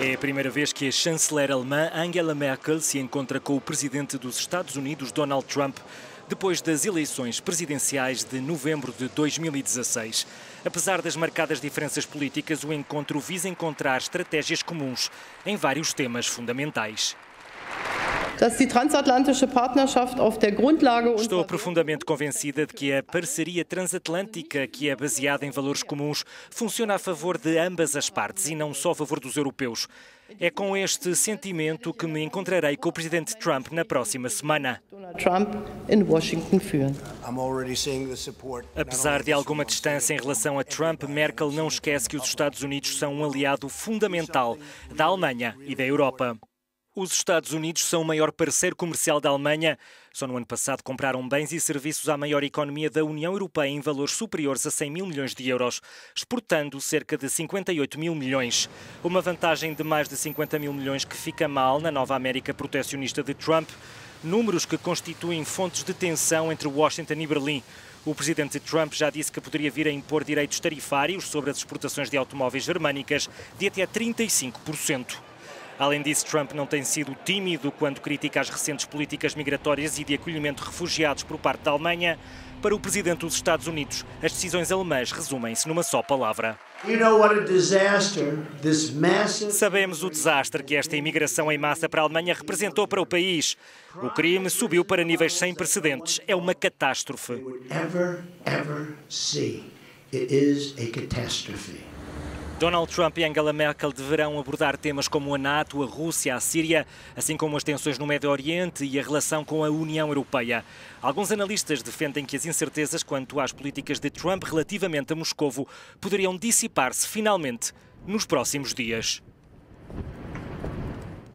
É a primeira vez que a chanceler alemã Angela Merkel se encontra com o presidente dos Estados Unidos, Donald Trump, depois das eleições presidenciais de novembro de 2016. Apesar das marcadas diferenças políticas, o encontro visa encontrar estratégias comuns em vários temas fundamentais. Estou profundamente convencida de que a parceria transatlântica, que é baseada em valores comuns, funciona a favor de ambas as partes e não só a favor dos europeus. É com este sentimento que me encontrarei com o presidente Trump na próxima semana. Apesar de alguma distância em relação a Trump, Merkel não esquece que os Estados Unidos são um aliado fundamental da Alemanha e da Europa. Os Estados Unidos são o maior parceiro comercial da Alemanha. Só no ano passado compraram bens e serviços à maior economia da União Europeia em valores superiores a 100 mil milhões de euros, exportando cerca de 58 mil milhões. Uma vantagem de mais de 50 mil milhões que fica mal na nova América protecionista de Trump. Números que constituem fontes de tensão entre Washington e Berlim. O presidente Trump já disse que poderia vir a impor direitos tarifários sobre as exportações de automóveis germânicas de até 35%. Além disso, Trump não tem sido tímido quando critica as recentes políticas migratórias e de acolhimento de refugiados por parte da Alemanha. Para o presidente dos Estados Unidos, as decisões alemãs resumem-se numa só palavra. Sabemos o desastre que esta imigração em massa para a Alemanha representou para o país. O crime subiu para níveis sem precedentes. É uma catástrofe. Donald Trump e Angela Merkel deverão abordar temas como a NATO, a Rússia, a Síria, assim como as tensões no Médio Oriente e a relação com a União Europeia. Alguns analistas defendem que as incertezas quanto às políticas de Trump relativamente a Moscovo poderiam dissipar-se finalmente nos próximos dias.